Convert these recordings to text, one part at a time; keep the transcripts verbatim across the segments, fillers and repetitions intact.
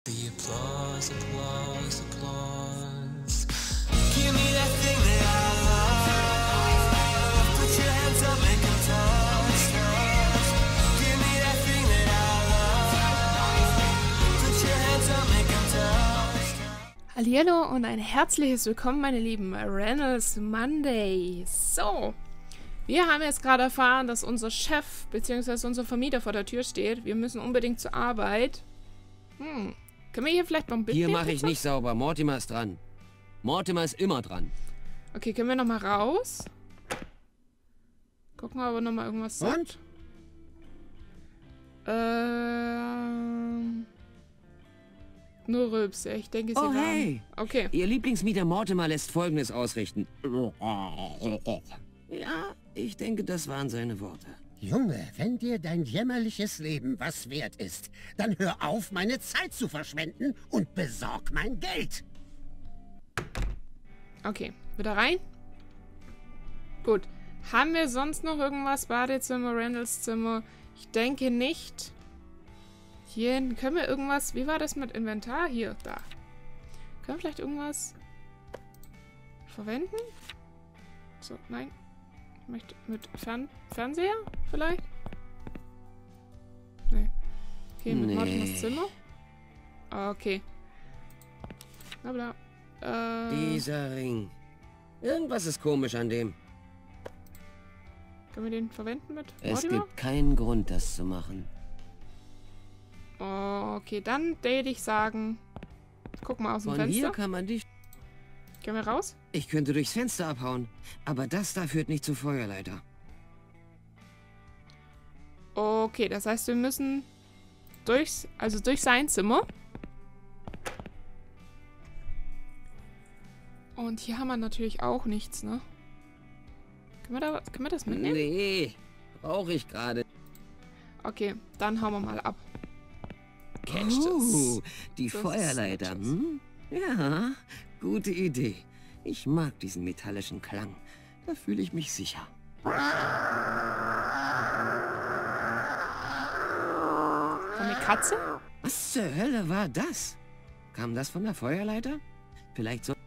The applause, applause, applause. Give me that thing that I love. Put your hands up, make them touch, touch. Give me that thing that I love. Put your hands up, make them touch, touch. Hallihallo und ein herzliches Willkommen, meine lieben Reynolds Monday. So, wir haben jetzt gerade erfahren, dass unser Chef bzw. unser Vermieter vor der Tür steht. Wir müssen unbedingt zur Arbeit. Hm, können wir hier vielleicht noch ein Bild Hier nehmen, mache ich bitte? nicht sauber. Mortimer ist dran. Mortimer ist immer dran. Okay, können wir nochmal raus? Gucken wir aber nochmal irgendwas sagt. Und? Ähm... Nur Rülps, ja. Ich denke, sie Oh, waren... hey. Okay. Ihr Lieblingsmieter Mortimer lässt Folgendes ausrichten. Ja, ich denke, das waren seine Worte. Junge, wenn dir dein jämmerliches Leben was wert ist, dann hör auf, meine Zeit zu verschwenden und besorg mein Geld. Okay, wieder rein. Gut. Haben wir sonst noch irgendwas? Badezimmer, Randalls Zimmer? Ich denke nicht. Hier können wir irgendwas... Wie war das mit Inventar? Hier, da. Können wir vielleicht irgendwas verwenden? So, nein. Ich möchte mit Fern Fernseher vielleicht? Nee. Okay, mit Nee. Mortimers Zimmer? Okay. Na bla. Äh... Dieser Ring. Irgendwas ist komisch an dem. Können wir den verwenden mit Es Mortimer? gibt keinen Grund, das zu machen. Oh, okay, dann würde ich sagen, guck mal aus dem Von Fenster. hier kann man dich... Gehen wir raus? Ich könnte durchs Fenster abhauen, aber das da führt nicht zur Feuerleiter. Okay, das heißt, wir müssen durchs, also durch sein Zimmer. Und hier haben wir natürlich auch nichts, ne? Können wir, da, können wir das mitnehmen? Nee, brauche ich gerade. Okay, dann hauen wir mal ab. Catch Oh, die Das ist Feuerleiter, Catches. hm? Ja, gute Idee. Ich mag diesen metallischen Klang. Da fühle ich mich sicher. Eine Katze? Was zur Hölle war das? Kam das von der Feuerleiter? Vielleicht so...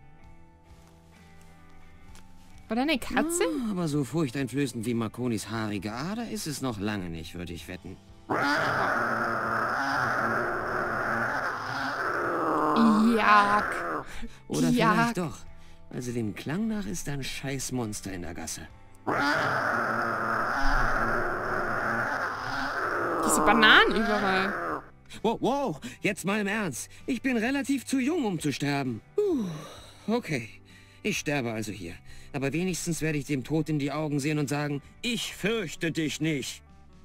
Oder eine Katze? Ah, aber so furchteinflößend wie Marconis haarige Ader ist es noch lange nicht, würde ich wetten. Jak. Oder Ja. vielleicht doch. Also dem Klang nach ist ein scheiß Monster in der Gasse. Diese Bananen überall. Wow, wow, jetzt mal im Ernst. Ich bin relativ zu jung, um zu sterben. Puh, okay, ich sterbe also hier. Aber wenigstens werde ich dem Tod in die Augen sehen und sagen, ich fürchte dich nicht.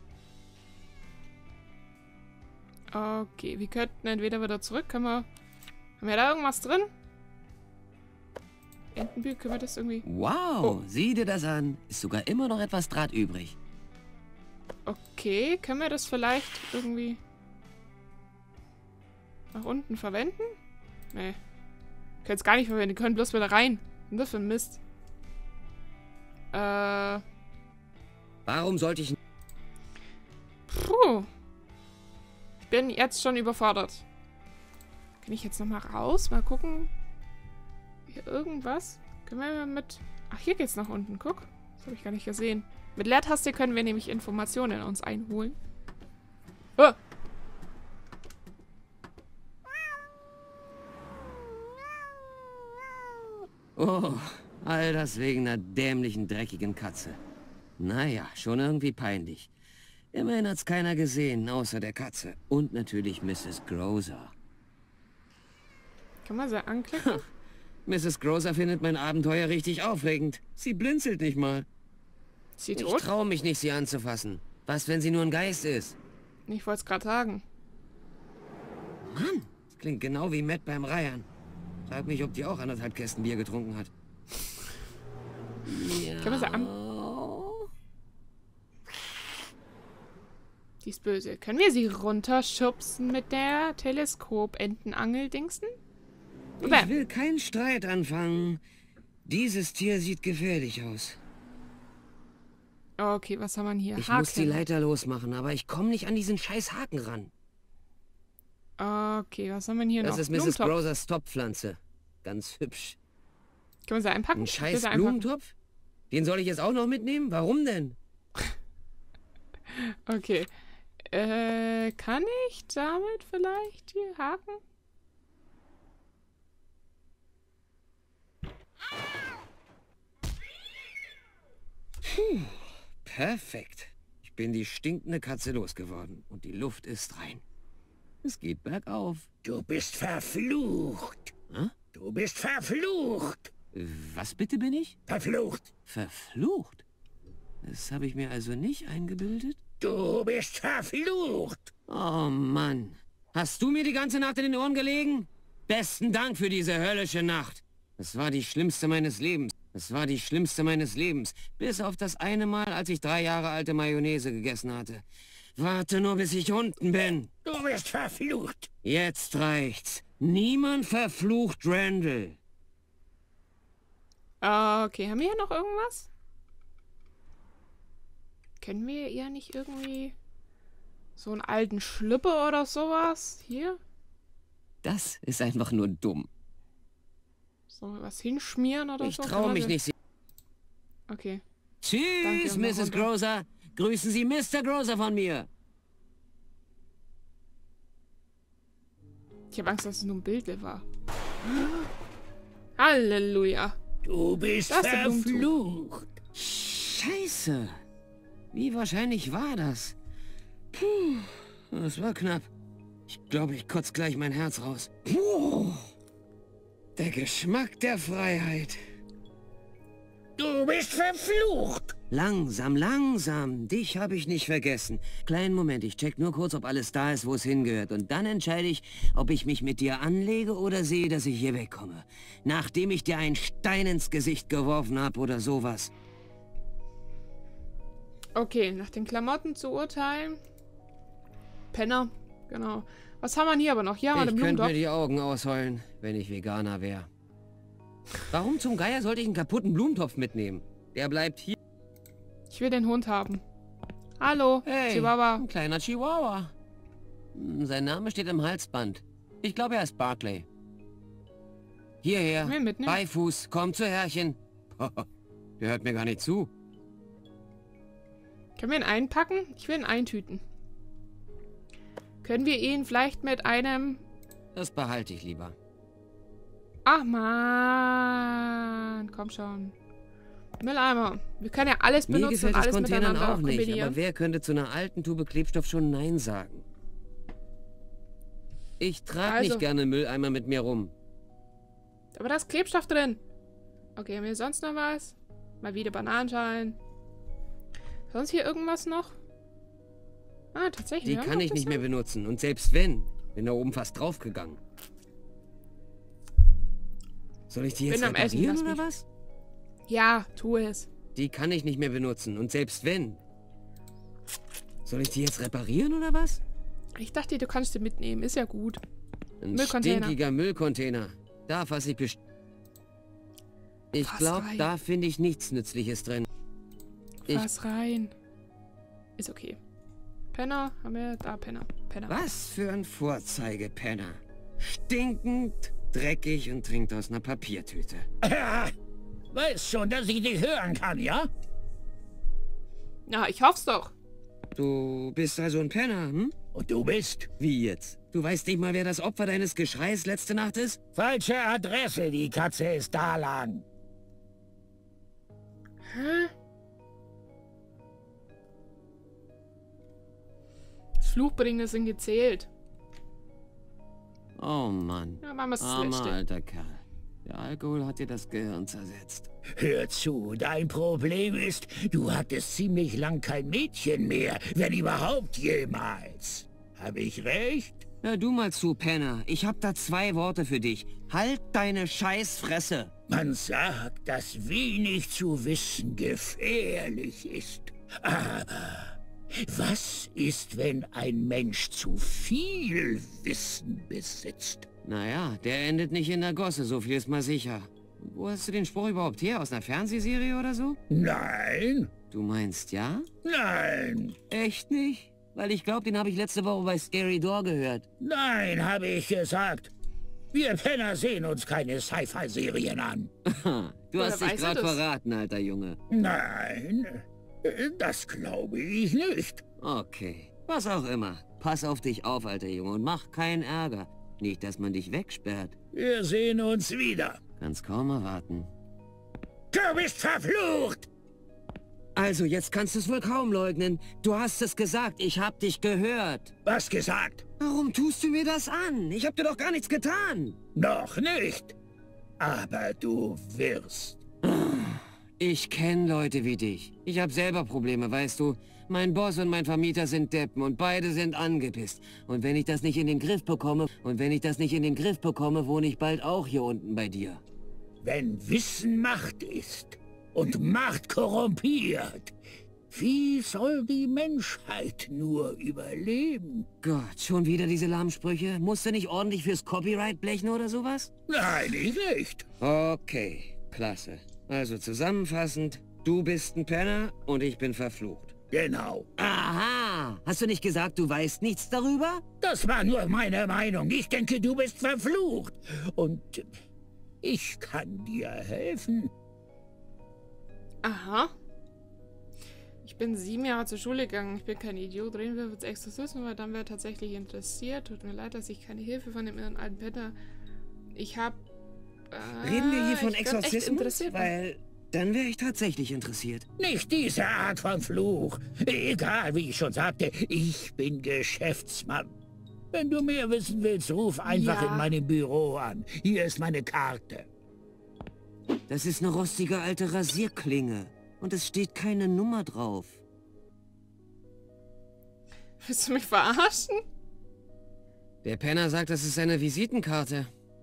Okay, wir könnten entweder wieder zurück. Können wir... Haben wir da irgendwas drin? Entenbühl, können wir das irgendwie... Wow, Oh. sieh dir das an. Ist sogar immer noch etwas Draht übrig. Okay, können wir das vielleicht irgendwie... nach unten verwenden? Nee. Können es gar nicht verwenden, die können bloß wieder rein. Was ist das für ein Mist? Äh... Warum sollte ich... Puh. Ich bin jetzt schon überfordert. Kann ich jetzt nochmal raus? Mal gucken. Hier irgendwas? Können wir mit... Ach, hier geht's nach unten. Guck. Das habe ich gar nicht gesehen. Mit Leertaste können wir nämlich Informationen in uns einholen. Oh. Oh, all das wegen einer dämlichen, dreckigen Katze. Naja, schon irgendwie peinlich. Immerhin hat's keiner gesehen, außer der Katze. Und natürlich Misses Grocer. Kann man sie anklicken? Misses Grocer findet mein Abenteuer richtig aufregend. Sie blinzelt nicht mal. Ist sie Ich tot? traue mich nicht, sie anzufassen. Was, wenn sie nur ein Geist ist? Ich wollte es gerade sagen. Mann, das klingt genau wie Matt beim Reiern. Frag mich, ob die auch anderthalb Kästen Bier getrunken hat. Ja. Können wir sie an... Die ist böse. Können wir sie runterschubsen mit der Teleskop-Entenangel-Dingsen? Ich will keinen Streit anfangen. Dieses Tier sieht gefährlich aus. Okay, was haben wir hier? Ich Haken. muss die Leiter losmachen, aber ich komme nicht an diesen scheiß Haken ran. Okay, was haben wir denn hier Das noch? ist Misses Blumentopf. Grosers Topfpflanze. Ganz hübsch. Können wir sie einpacken? Ein Ich will scheiß sie einpacken. Blumentopf? Den soll ich jetzt auch noch mitnehmen? Warum denn? Okay. Äh, kann ich damit vielleicht hier haken? Puh, perfekt. Ich bin die stinkende Katze losgeworden und die Luft ist rein. Es geht bergauf. Du bist verflucht. Hä? Du bist verflucht. Was bitte bin ich? Verflucht. Verflucht? Das habe ich mir also nicht eingebildet? Du bist verflucht. Oh Mann. Hast du mir die ganze Nacht in den Ohren gelegen? Besten Dank für diese höllische Nacht. Es war die schlimmste meines Lebens. Es war die schlimmste meines Lebens. Bis auf das eine Mal, als ich drei Jahre alte Mayonnaise gegessen hatte. Warte nur, bis ich unten bin. Du bist verflucht. Jetzt reicht's. Niemand verflucht Randall. Okay, haben wir hier noch irgendwas? Kennen wir ja nicht irgendwie so einen alten Schlüpper oder sowas? Hier? Das ist einfach nur dumm. So was hinschmieren oder Ich so? traue Kann mich man nicht. das- Okay. Tschüss, Danke, und noch Misses runter. Groser. Grüßen Sie Mister Groser von mir. Ich habe Angst, dass es nur ein Bild war. Halleluja. Du bist Das ist der Blumentuch. verflucht. Scheiße. Wie wahrscheinlich war das? Puh, das war knapp. Ich glaube, ich kotze gleich mein Herz raus. Puh, der Geschmack der Freiheit. Du bist verflucht. Langsam, langsam. Dich habe ich nicht vergessen. Kleinen Moment, ich check nur kurz, ob alles da ist, wo es hingehört. Und dann entscheide ich, ob ich mich mit dir anlege oder sehe, dass ich hier wegkomme. Nachdem ich dir einen Stein ins Gesicht geworfen habe oder sowas. Okay, nach den Klamotten zu urteilen. Penner, genau. Was haben wir denn hier aber noch? Hier haben wir Ich den könnte mir Blumentopf. die Augen ausheulen, wenn ich Veganer wäre. Warum zum Geier sollte ich einen kaputten Blumentopf mitnehmen? Der bleibt hier. Ich will den Hund haben. Hallo, Hey, Chihuahua. ein kleiner Chihuahua. Hm, Sein Name steht im Halsband. Ich glaube, er ist Barclay. Hierher. Will mitnehmen? Beifuß, komm zu Herrchen. Der hört mir gar nicht zu. Können wir ihn einpacken? Ich will ihn eintüten. Können wir ihn vielleicht mit einem... Das behalte ich lieber. Ach man, komm schon. Mülleimer. Wir können ja alles Mir benutzen gefällt und das alles Containern miteinander auch nicht, kombinieren. aber wer könnte zu einer alten Tube Klebstoff schon Nein sagen? Ich trage Also. nicht gerne Mülleimer mit mir rum. Aber da ist Klebstoff drin. Okay, haben wir sonst noch was? Mal wieder Bananenschalen. Sonst hier irgendwas noch? Ah, tatsächlich. Die wir haben kann noch ich das nicht mehr hier. benutzen. Und selbst wenn, bin da oben fast draufgegangen. Soll ich die jetzt Bin am Essen, reparieren lass oder mich. was? Ja, tu es. Die kann ich nicht mehr benutzen. Und selbst wenn. Soll ich die jetzt reparieren oder was? Ich dachte, du kannst sie mitnehmen. Ist ja gut. Ein Müllcontainer. stinkiger Müllcontainer. Da fasse ich best... Ich Fass glaube, rein. da finde ich nichts Nützliches drin. Ich- Fass rein. Ist okay. Penner, haben wir da Penner. Penner. Was für ein Vorzeigepenner. Stinkend, dreckig und trinkt aus einer Papiertüte. Weiß schon, dass ich dich hören kann, ja? Ja, ich hoff's doch. Du bist also ein Penner, hm? Und du bist? Wie jetzt? Du weißt nicht mal, wer das Opfer deines Geschreis letzte Nacht ist? Falsche Adresse, die Katze ist da lang. Hä? Das Fluchbringende sind gezählt. Oh Mann. Ja, machen wir das Armer letzte. alter Kerl. Der Alkohol hat dir das Gehirn zersetzt. Hör zu, dein Problem ist, du hattest ziemlich lang kein Mädchen mehr, wenn überhaupt jemals. Hab ich recht? Hör du mal zu, Penner. Ich hab da zwei Worte für dich. Halt deine Scheißfresse. Man sagt, dass wenig zu wissen gefährlich ist. Aber was ist, wenn ein Mensch zu viel Wissen besitzt? Naja, der endet nicht in der Gosse, so viel ist mal sicher. Wo hast du den Spruch überhaupt her? Aus einer Fernsehserie oder so? Nein, Du meinst ja? nein. Echt nicht? Weil ich glaube, den habe ich letzte Woche bei Scary Door gehört. Nein, habe ich gesagt. Wir Penner sehen uns keine Sci-Fi-Serien an. Du hast Woher dich weißt du gerade das? verraten, alter Junge. Nein, das glaube ich nicht. Okay, was auch immer. Pass auf dich auf, alter Junge, und mach keinen Ärger. Nicht, dass man dich wegsperrt. Wir sehen uns wieder. Kann's kaum erwarten. Du bist verflucht! Also, jetzt kannst du es wohl kaum leugnen. Du hast es gesagt, ich hab dich gehört. Was gesagt? Warum tust du mir das an? Ich hab dir doch gar nichts getan. Noch nicht. Aber du wirst. Ich kenne Leute wie dich. Ich hab selber Probleme, weißt du. Mein Boss und mein Vermieter sind Deppen und beide sind angepisst. Und wenn ich das nicht in den Griff bekomme, und wenn ich das nicht in den Griff bekomme, wohne ich bald auch hier unten bei dir. Wenn Wissen Macht ist und Macht korrumpiert, wie soll die Menschheit nur überleben? Gott, schon wieder diese Lahmsprüche? Musst du nicht ordentlich fürs Copyright blechen oder sowas? Nein, ich nicht. Okay, klasse. Also zusammenfassend, du bist ein Penner und ich bin verflucht. Genau. Aha! Hast du nicht gesagt, du weißt nichts darüber? Das war nur meine Meinung. Ich denke, du bist verflucht. Und ich kann dir helfen. Aha. Ich bin sieben Jahre zur Schule gegangen. Ich bin kein Idiot. Reden wir jetzt Exorzismus, weil dann wäre tatsächlich interessiert. Tut mir leid, dass ich keine Hilfe von dem inneren alten Petter. Ich hab... Äh, Reden wir hier von ich bin echt Exorzismus? interessiert. Weil dann wäre ich tatsächlich interessiert. Nicht diese Art von Fluch. Egal, wie ich schon sagte, ich bin Geschäftsmann. Wenn du mehr wissen willst, ruf einfach Ja. in meinem Büro an. Hier ist meine Karte. Das ist eine rostige alte Rasierklinge. Und es steht keine Nummer drauf. Willst du mich verarschen? Der Penner sagt, das ist seine Visitenkarte.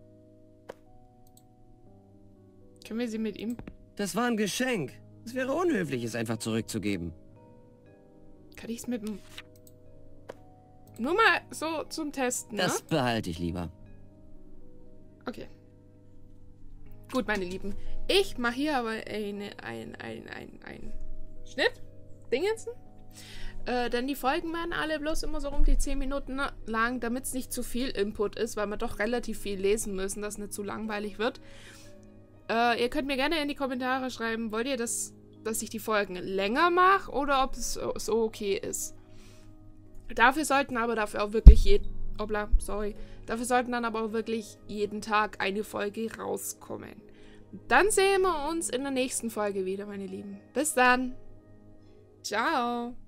Können wir sie mit ihm... Das war ein Geschenk. Es wäre unhöflich, es einfach zurückzugeben. Kann ich es mit dem... Nur mal so zum Testen, ne? Das behalte ich lieber. Okay. Gut, meine Lieben. Ich mache hier aber eine, ein, ein, ein, ein Schnitt. Dingensen. Äh, denn die Folgen werden alle bloß immer so um die zehn Minuten lang, damit es nicht zu viel Input ist, weil wir doch relativ viel lesen müssen, dass es nicht zu langweilig wird. Äh, ihr könnt mir gerne in die Kommentare schreiben, wollt ihr, das, dass ich die Folgen länger mache oder ob es so okay ist. Dafür sollten aber dafür auch wirklich jeden... Obla, sorry. Dafür sollten dann aber auch wirklich jeden Tag eine Folge rauskommen. Dann sehen wir uns in der nächsten Folge wieder, meine Lieben. Bis dann. Ciao.